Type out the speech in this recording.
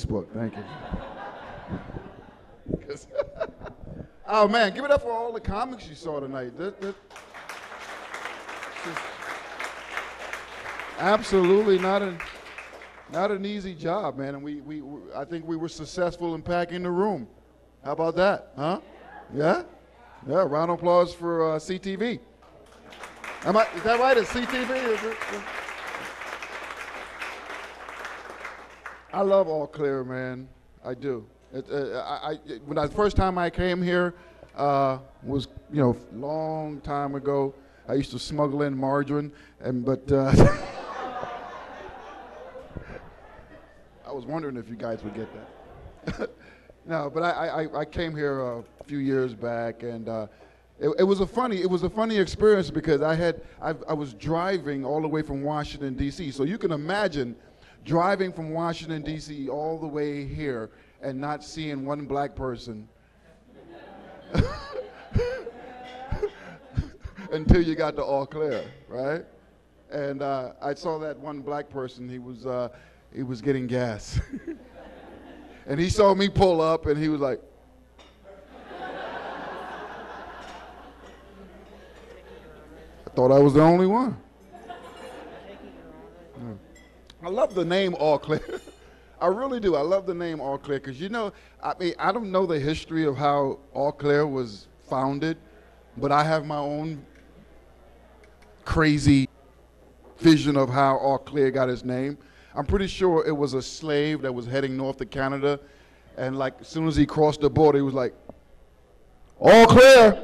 Facebook. Thank you. Oh man, give it up for all the comics you saw tonight. Absolutely not an easy job, man. And I think we were successful in packing the room. How about that, huh? Yeah? Yeah, round of applause for CTV. Is that right? It's CTV? Is it? I love Eau Claire, man. I do. When the first time I came here was, long time ago. I used to smuggle in margarine, but I was wondering if you guys would get that. No, but I came here a few years back, and it was a funny experience because I was driving all the way from Washington D.C. So you can imagine driving from Washington D.C. all the way here and not seeing one black person until you got to Eau Claire, right? And I saw that one black person. He was getting gas. And he saw me pull up, and he was like, I thought I was the only one. Yeah. I love the name Eau Claire. I really do. I love the name Eau Claire because, I don't know the history of how Eau Claire was founded, but I have my own crazy vision of how Eau Claire got its name. I'm pretty sure it was a slave that was heading north to Canada, and like as soon as he crossed the border, he was like, "All clear."